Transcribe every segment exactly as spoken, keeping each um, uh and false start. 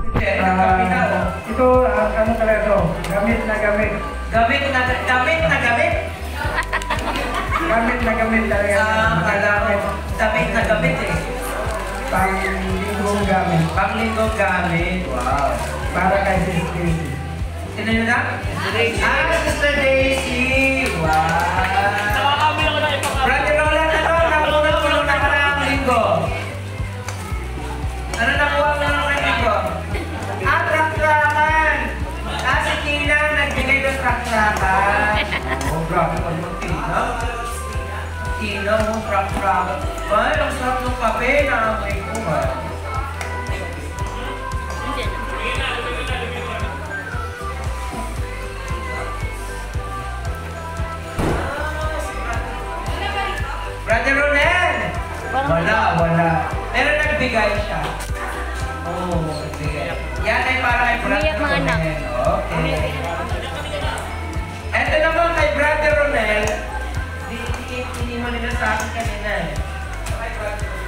Uh, ito, uh, ano pala ito? Gamit na gamit. Gamit na gamit na gamit? Gamit na gamit talaga. Ah, kala ko. Gamit na gamit eh. Pang-linggong gamit. Pang-linggong gamit. Wow. Para kay Sis Daisy. Sino yun na? Ah, Sister Daisy. Wow. Nakakami lang na ipakakami. Brother Roland, ano? Nakulong-kulong na ka na ang linggo. Ano nakuha mo ng linggo? Ah, trak-trakan. Ah, si Tina nagbigay ng trak-trakan. Oh, grabe ka mo, Tina. Tina mo, trak-trakan. Ay, ang sarap ng kape na amoy ko, ha? Brother Ronel! Wala, wala. Pero nagbigay siya. Oo, oh, nagbigay. Yan ay para kay Brother Ronel. Okay. Ito naman kay Brother Ronel. Hindi mo nila sa akin kanina eh. Kay Brother Ronel.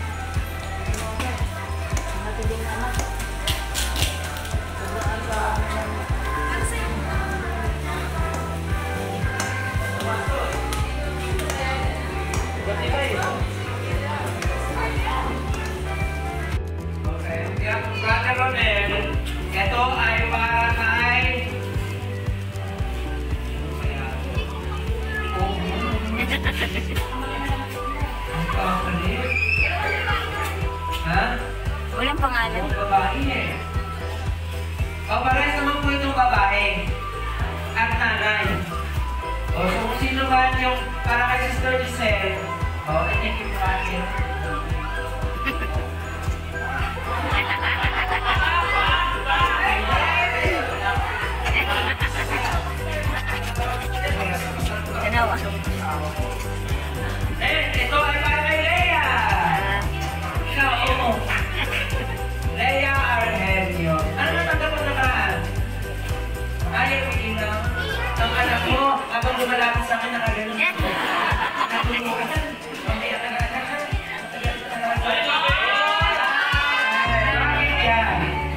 Brother Ronel, ito ay para kay... Ha? Walang pangalan. Yung babae eh. O, parehas naman po itong babae. At nanay. O, so kung sino ba yung para kay Sister Giselle, o, ito yung babae. Dalawa. Eh, ito ay para kay Leia! Ikaw, oo. Leia Argenio. Ano na tanggap mo nakaraan? Ayaw ko lang. Ang anak mo, habang lumalapit sa akin, nakagano. Natulog ka. Mamaya ka na anak. Bakit yan?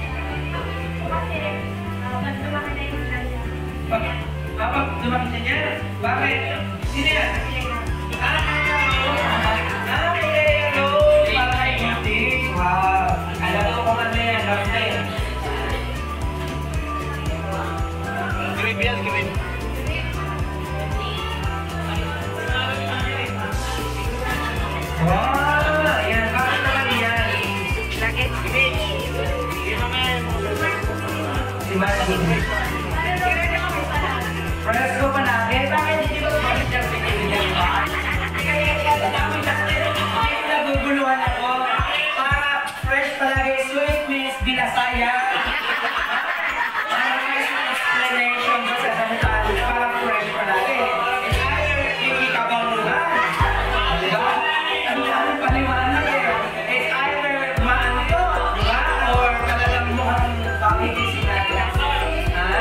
Kapag lumaki na niya, bakit? Sino yan? Ah, ah, may Leia Rose. Para kay Buntis. Wow. Alam ko kung ano yan. Love na yan. Grip yan, grip. Wow! Ayan, bakit naman yan? Bakit? Si Martin. Presko pa natin. Bakit hindi ba bakit yung pinili ba? Naguguluhan ako. Para fresh palagi. Sweet Miss Bilasaya. Para may explanation sa sasamutan. Para fresh palagi. Ayaw, hindi ka bang lugar? Diba? Ang dami paliwanag eh. It's either maano to, diba? Or talagang mukhang bakit sinabi. Ah,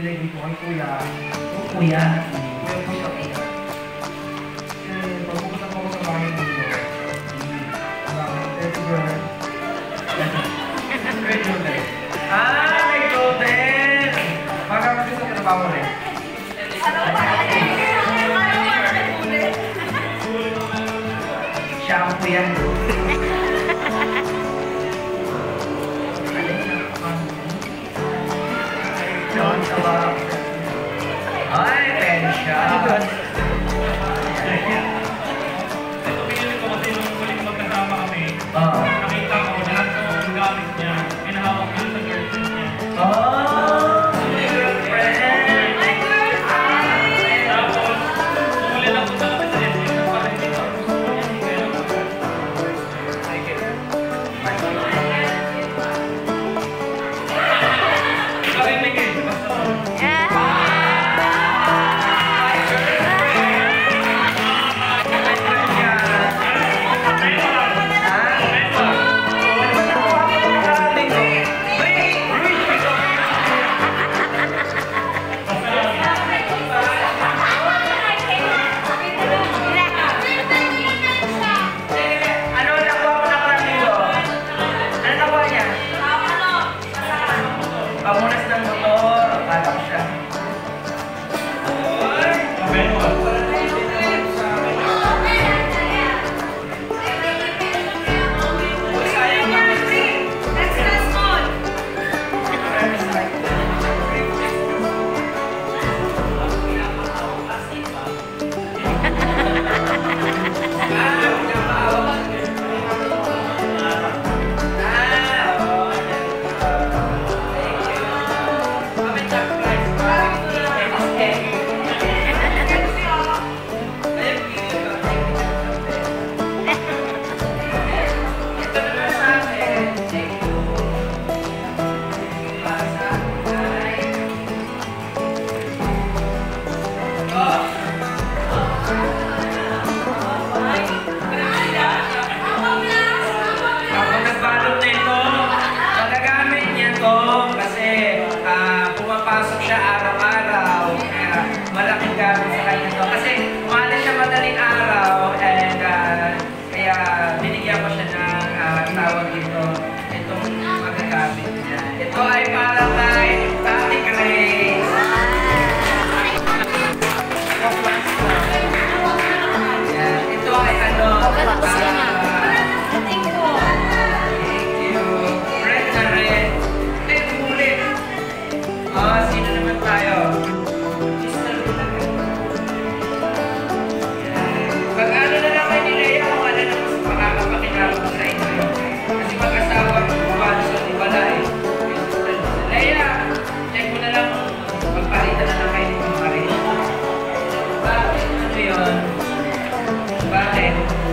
delivery ko kay kuya. Oh, kuya. Kuya po siya kuya. Kasi pag pupunta po ako sa bahay dito, um, every girl, very golden. Ah, may golden! Baka kasi sa trabaho rin. Shampoo yan. John, tawag. Ay, pension. Ito pinili ko kasi nung muling magkasama kami. Oo. Nakita ko lahat ng gamit niya. Pinahawak yun sa girlfriend niya. Oh, girlfriend. Tapos, tumuli lang punta kami sa L A. Para hindi ko gusto niya. Kaya lang ako. Bakit may ganyan? Basta Ano nakuha mo na karamigo? Ano nakuha niya? Pamunas ng motor. Akala ko siya. Kapag nagbalot na ito, magagamit niya to kasi ah, pumapasok siya araw-araw. Kaya malaking gamit sa kanya to. Kasi umalis siya madaling araw and ah, kaya binigyan ko siya ng ah, tawag dito. Itong magagamit niya. Ito ay para kay Ate Grace. Yan. Ito ay ano, Tapos ka na. ah, Thank you. Red na red. Eh, ulit. Ah, sino naman tayo? Mister Ulagan. Pag ano na lang kay ni Lea, kung ano na mas makakapakilala ko sa inyo. Kasi mag-asawa ko ba sa ibala eh. Lea, check mo na lang. Magpalitan na lang kayo ni Ma'am Marie. Bakit? Ano yun? Bakit?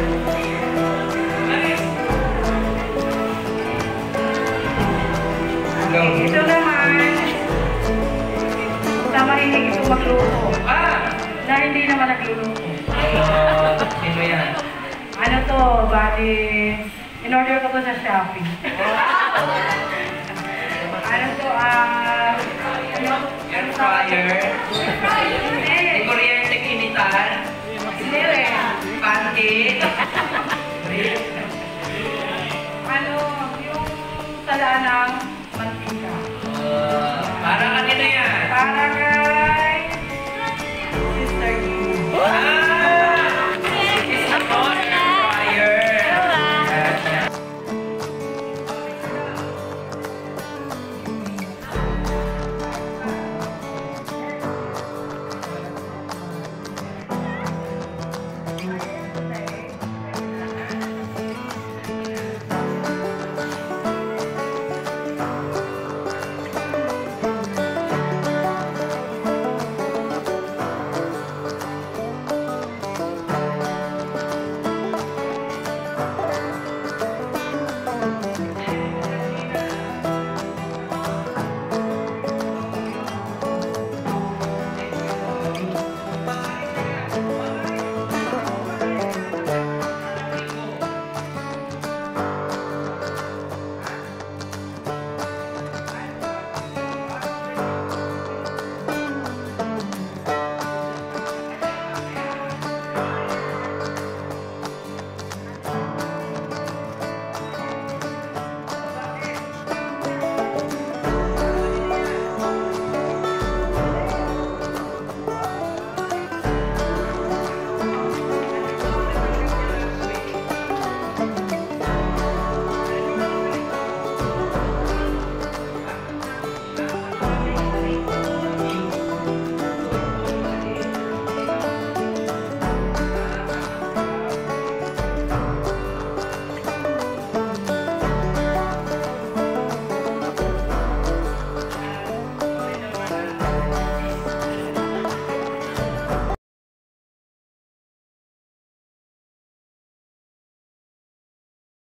Ito naman, sa mahilig ito magluto. Ah! Na hindi naman nagluluto. Oh, sino yan? Ano to, bali, in-order ko to sa Shopee. ano to, ah, ano, Air fryer.